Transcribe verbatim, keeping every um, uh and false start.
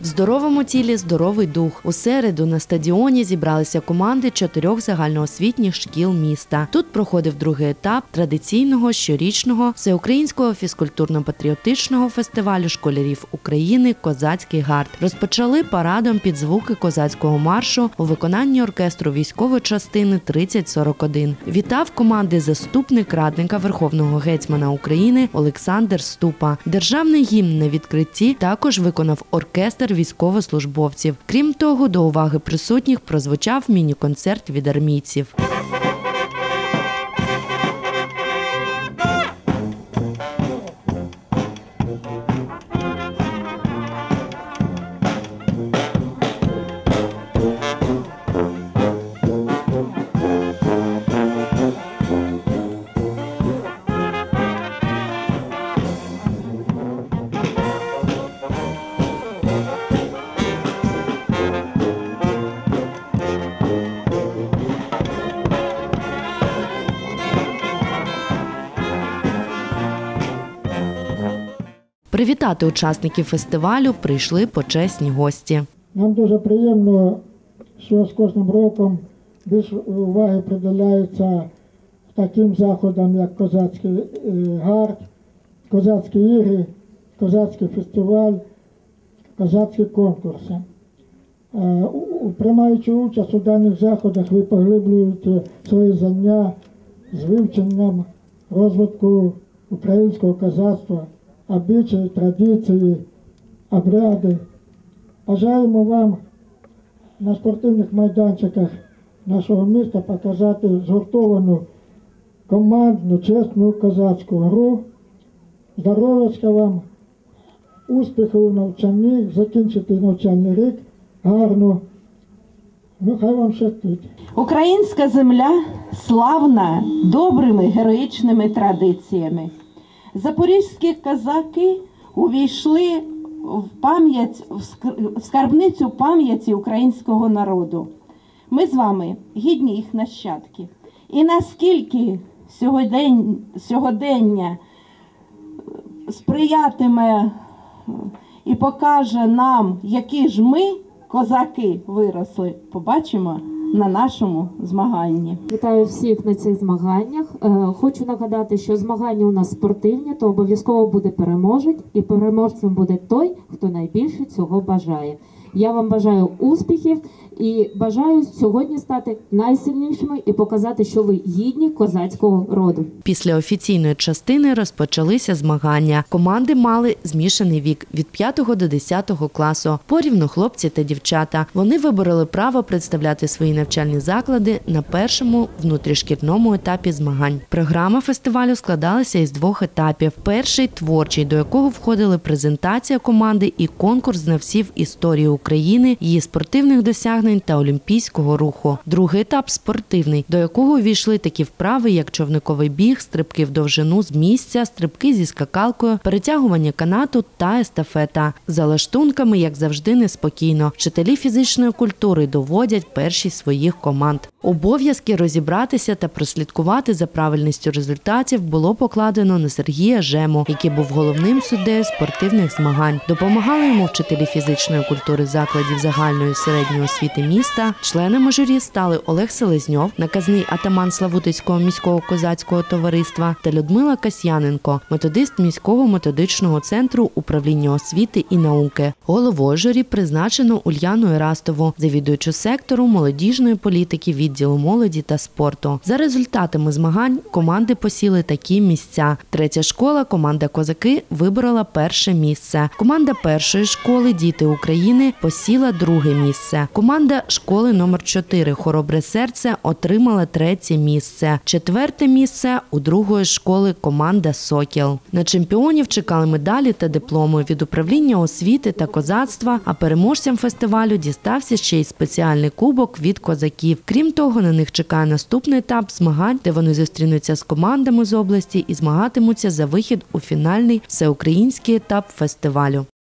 В здоровому тілі – здоровий дух. У середу на стадіоні зібралися команди чотирьох загальноосвітніх шкіл міста. Тут проходив другий етап традиційного щорічного всеукраїнського фізкультурно-патріотичного фестивалю школярів України «Козацький гард». Розпочали парадом під звуки козацького маршу у виконанні оркестру військової частини тридцять сорок один. Вітав команди заступник радника Верховного гетьмана України Олександр Ступа. Державний гімн на відкритті також виконав оркестр військовослужбовців. Крім того, до уваги присутніх прозвучав міні-концерт від армійців. Привітати учасників фестивалю прийшли почесні гості. Нам дуже приємно, що з кожним роком більше уваги приділяється таким заходам, як Козацький гард, Козацькі ігри, Козацький фестиваль, Козацькі конкурси. Приймаючи участь у даних заходах, ви поглиблюєте свої знання з вивченням розвитку українського козацтва, обичаї, традиції, обряди. Бажаємо вам на спортивних майданчиках нашого міста показати згуртовану командну, чесну козацьку гру. Здоров'ячка вам, успіхів у навчанні, закінчити навчальний рік гарно. Ну, хай вам щастить. Українська земля славна добрими героїчними традиціями. Запорізькі козаки увійшли в пам'ять, в скарбницю пам'яті українського народу. Ми з вами гідні їх нащадки. І наскільки сьогодення, сьогодення сприятиме і покаже нам, які ж ми, козаки, виросли, побачимо на нашому змаганні. Вітаю всіх на цих змаганнях. Хочу нагадати, що змагання у нас спортивні, то обов'язково буде переможець, і переможцем буде той, хто найбільше цього бажає. Я вам бажаю успіхів і бажаю сьогодні стати найсильнішими і показати, що ви гідні козацького роду. Після офіційної частини розпочалися змагання. Команди мали змішаний вік – від п'ятого до десятого класу. Порівну хлопці та дівчата. Вони вибороли право представляти свої навчальні заклади на першому внутрішкільному етапі змагань. Програма фестивалю складалася із двох етапів. Перший – творчий, до якого входили презентація команди і конкурс знавців історії України, її спортивних досягнень та олімпійського руху. Другий етап – спортивний, до якого увійшли такі вправи, як човниковий біг, стрибки в довжину з місця, стрибки зі скакалкою, перетягування канату та естафета. За лаштунками, як завжди, неспокійно. Вчителі фізичної культури доводять першість своїх команд. Обов'язки розібратися та прослідкувати за правильністю результатів було покладено на Сергія Жему, який був головним суддею спортивних змагань. Допомагали йому вчителі фізичної культури закладів загальної і середньої освіти міста. Членами журі стали Олег Селезньов, наказний атаман Славутицького міського козацького товариства, та Людмила Касьяненко, методист міського методичного центру управління освіти і науки. Головою журі призначено Ульяну Ерастову, завідуючу сектору молодіжної політики відділу молоді та спорту. За результатами змагань команди посіли такі місця. Третя школа, команда «Козаки», виборола перше місце. Команда першої школи «Діти України» посіла друге місце. Команда школи номер чотири «Хоробре серце» отримала третє місце. Четверте місце у другої школи команда «Сокіл». На чемпіонів чекали медалі та дипломи від управління освіти та козацтва, а переможцям фестивалю дістався ще й спеціальний кубок від козаків. Крім того, на них чекає наступний етап змагань, де вони зустрінуться з командами з області і змагатимуться за вихід у фінальний всеукраїнський етап фестивалю.